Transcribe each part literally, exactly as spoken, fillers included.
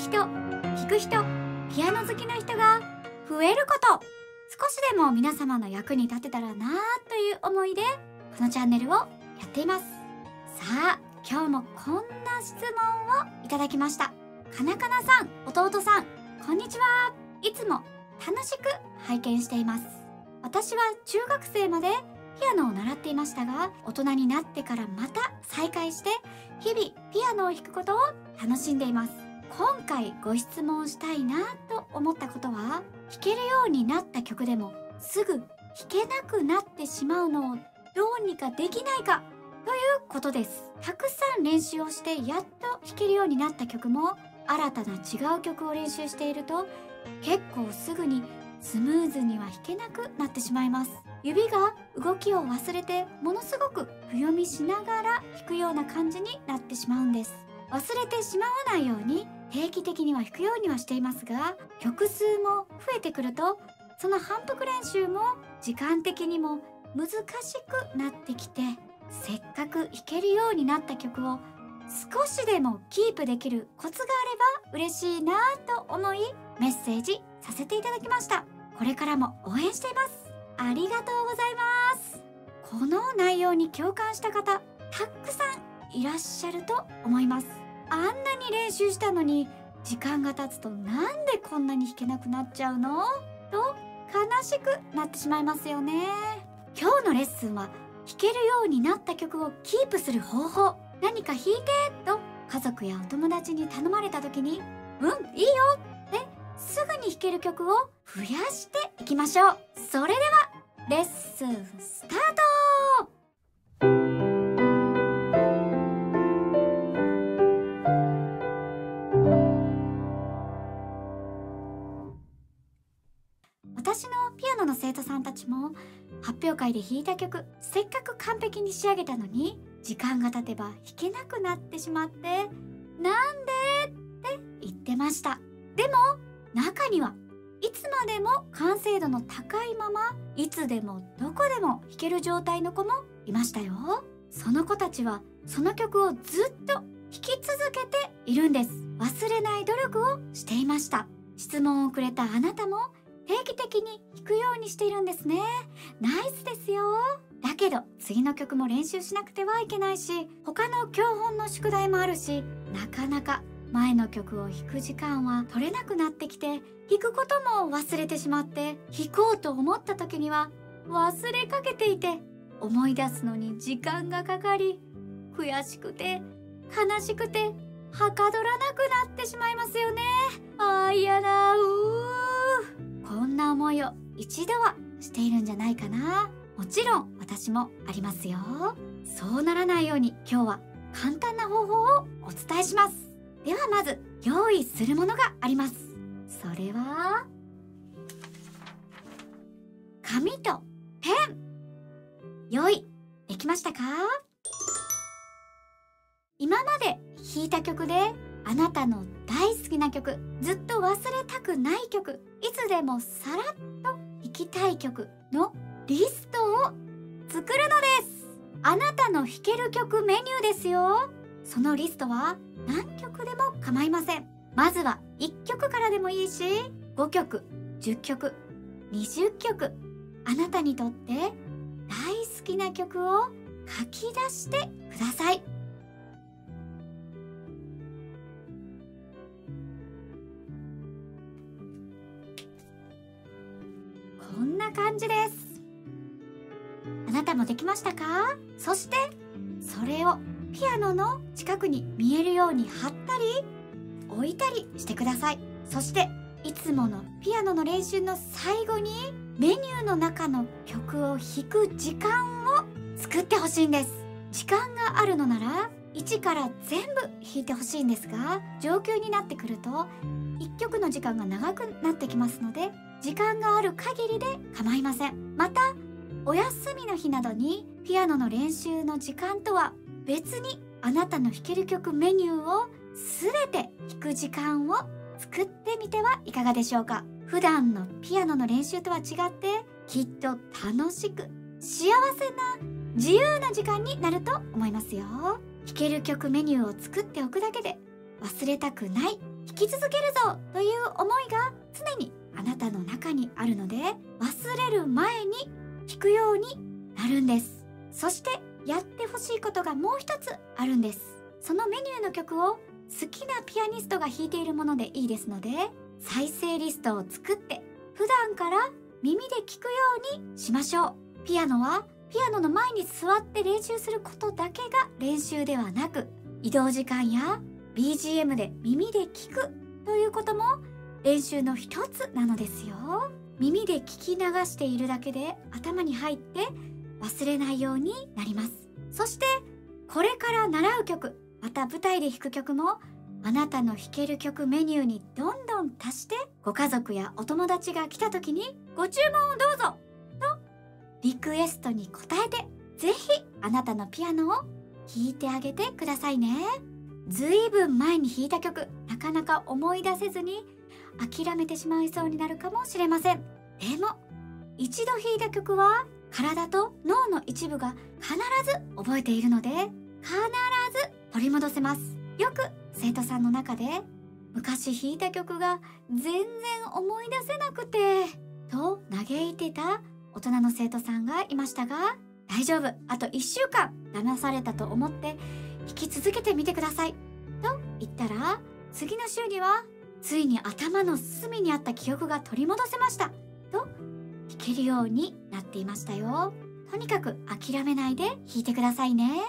人、弾く人、ピアノ好きな人が増えること、少しでも皆様の役に立てたらなという思いでこのチャンネルをやっています。さあ、今日もこんな質問をいただきました。かなかなさん、弟さん、こんにちは。いつも楽しく拝見しています。私は中学生までピアノを習っていましたが、大人になってからまた再開して日々ピアノを弾くことを楽しんでいます。今回ご質問したいなと思ったことは、弾けるようになった曲でもすぐ弾けなくなってしまうのをどうにかできないかということです。たくさん練習をしてやっと弾けるようになった曲も、新たな違う曲を練習していると結構すぐにスムーズには弾けなくなってしまいます。指が動きを忘れてものすごく不読みしながら弾くような感じになってしまうんです。忘れてしまわないように定期的には弾くようにはしていますが、曲数も増えてくるとその反復練習も時間的にも難しくなってきて、せっかく弾けるようになった曲を少しでもキープできるコツがあれば嬉しいなと思いメッセージさせていただきました。これからも応援しています。ありがとうございます。この内容に共感した方たくさんいらっしゃると思います。あんなに練習したのに時間が経つとなんでこんなに弾けなくなっちゃうのと悲しくなってしまいますよね。今日のレッスンは弾けるようになった曲をキープする方法、何か弾いてと家族やお友達に頼まれた時にうんいいよですぐに弾ける曲を増やしていきましょう。それではレッスンスタート。私のピアノの生徒さんたちも発表会で弾いた曲、せっかく完璧に仕上げたのに時間が経てば弾けなくなってしまって、なんでって言ってました。でも中にはいつまでも完成度の高いままいつでもどこでも弾ける状態の子もいましたよ。その子たちはその曲をずっと弾き続けているんです。忘れない努力をしていました。質問をくれたあなたも定期的に弾くようにしているんですね。ナイスですよ。だけど次の曲も練習しなくてはいけないし、他の教本の宿題もあるし、なかなか前の曲を弾く時間は取れなくなってきて、弾くことも忘れてしまって、弾こうと思った時には忘れかけていて、思い出すのに時間がかかり、悔しくて悲しくてはかどらなくなってしまいますよね。あー嫌だうー。こんな思いを一度はしているんじゃないかな。もちろん私もありますよ。そうならないように今日は簡単な方法をお伝えします。ではまず用意するものがあります。それは紙とペン。用意できましたか？今まで弾いた曲であなたの大好きな曲、ずっと忘れたくない曲、いつでもさらっと弾きたい曲のリストを作るのです。あなたの弾ける曲メニューですよ。そのリストは何曲でも構いません。まずはいっきょくからでもいいし、ごきょく、じゅっきょく、にじゅっきょく、あなたにとって大好きな曲を書き出してください。こんな感じです。あなたもできましたか？そしてそれをピアノの近くに見えるように貼ったり置いたりしてください。そしていつものピアノの練習の最後にメニューの中の曲を弾く時間を作ってほしいんです。時間があるのならいちから全部弾いてほしいんですが、上級になってくるといっきょくの時間が長くなってきますので、時間がある限りで構いません。またお休みの日などにピアノの練習の時間とは別にあなたの弾ける曲メニューをすべて弾く時間を作ってみてはいかがでしょうか。普段のピアノの練習とは違ってきっと楽しく幸せな自由な時間になると思いますよ。弾ける曲メニューを作っておくだけで忘れたくない弾き続けるぞという思いが常にあなたの中にあるので、忘れる前に弾くようになるんです。そしてやってほしいことがもう一つあるんです。そのメニューの曲を好きなピアニストが弾いているものでいいですので、再生リストを作って普段から耳で聞くようにしましょう。ピアノはピアノの前に座って練習することだけが練習ではなく、移動時間や ビージーエム で耳で聞くということも練習の一つなのですよ。耳で聞き流しているだけで頭に入って忘れないようになります。そしてこれから習う曲、また舞台で弾く曲もあなたの弾ける曲メニューにどんどん足して、ご家族やお友達が来た時にご注文をどうぞとリクエストに応えて、ぜひあなたのピアノを弾いてあげてくださいね。ずいぶん前に弾いた曲、なかなか思い出せずに諦めてしまいそうになるかもしれません。でも一度弾いた曲は体と脳の一部が必ず覚えているので、必ず取り戻せます。よく生徒さんの中で昔弾いた曲が全然思い出せなくてと嘆いてた大人の生徒さんがいましたが、大丈夫、あといっしゅうかん騙されたと思って弾き続けてみてくださいと言ったら、次の週にはついに頭の隅にあった記憶が取り戻せましたと弾けるようになっていましたよ。とにかく諦めないで弾いてくださいね。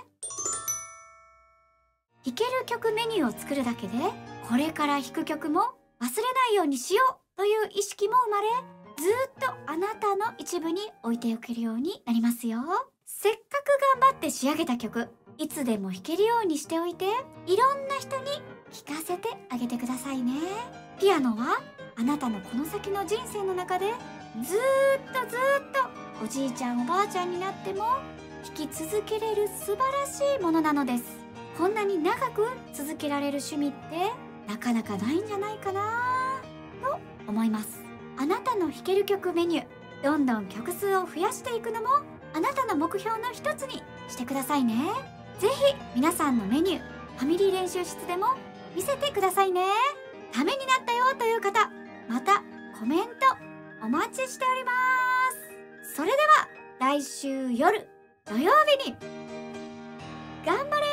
弾ける曲メニューを作るだけで、これから弾く曲も忘れないようにしようという意識も生まれ、ずっとあなたの一部に置いておけるようになりますよ。せっかく頑張って仕上げた曲、いつでも弾けるようにしておいて、いろんな人に聴かせてあげてくださいね。ピアノはあなたのこの先の人生の中でずーっとずーっとおじいちゃんおばあちゃんになっても弾き続けれる素晴らしいものなのです。こんなに長く続けられる趣味ってなかなかないんじゃないかなと思います。あなたの弾ける曲メニュー、どんどん曲数を増やしていくのもあなたの目標の一つにしてくださいね。ぜひ皆さんのメニュー、ファミリー練習室でも見せてくださいね。ためになったよという方、またコメントお待ちしております。それでは来週夜土曜日に頑張ろう